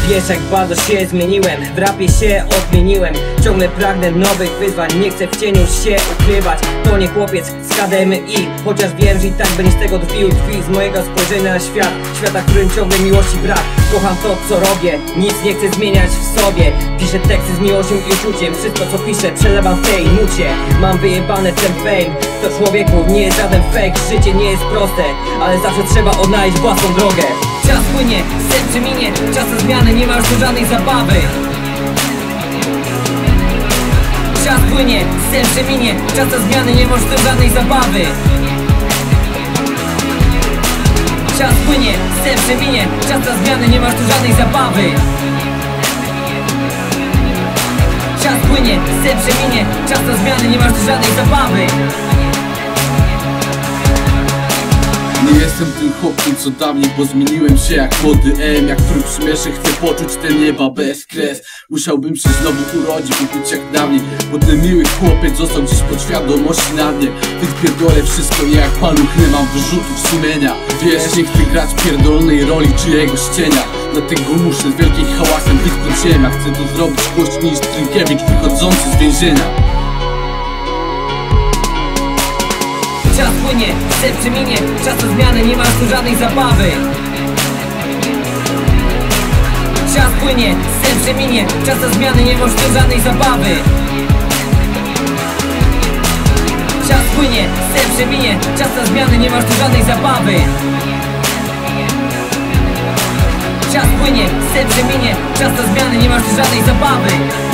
Wiesz jak bardzo się zmieniłem, w rapie się odmieniłem. Ciągle pragnę nowych wyzwań, nie chcę w cieniu się ukrywać. To nie chłopiec z KDMI, chociaż wiem, że i tak będzie z tego drwił z mojego spojrzenia na świat. Świata, w którym ciągle miłości brak. Kocham to co robię, nic nie chcę zmieniać w sobie. Piszę teksty z miłością i uczuciem, wszystko co piszę przelewam w tej nucie. Mam wyjebane ten fame, to człowieku nie jest żaden fake. Życie nie jest proste, ale zawsze trzeba odnaleźć własną drogę. Czas płynie, sen przeminie, czas na zmiany, nie ma już tu żadnej zabawy. Czas płynie, sen przeminie, czas na zmiany, nie ma już tu żadnej zabawy. Czas płynie, sen przeminie, czas na zmiany, nie ma już tu żadnej zabawy. Czas płynie, sen przeminie, czas na zmiany, nie ma już tu żadnej zabawy. Nie jestem tym chłopcem co dawniej, bo zmieniłem się jak młody M. Jak wróg śmieszy, chcę poczuć te nieba bez kres. Musiałbym się znowu urodzić, by być jak dawniej, bo ten miły chłopiec został gdzieś podświadomości na dnie. Tych pierdolę wszystko i jak paluch nie mam wyrzutów sumienia. Wiesz, nie chcę grać pierdolnej roli czyjegoś cienia, dlatego muszę z wielkim hałasem wytknąć ziemia. Chcę to zrobić głośniej niż Trynkiewicz wychodzący z więzienia. Czas płynie, sen przeminie, czas na zmiany, nie ma tu żadnej zabawy. Czas płynie, sen przeminie, czas na zmiany, nie ma tu żadnej zabawy. Czas płynie, sen przeminie, czas na zmiany, nie ma tu żadnej zabawy. Czas płynie, sen przeminie, czas na zmiany, nie ma tu żadnej zabawy.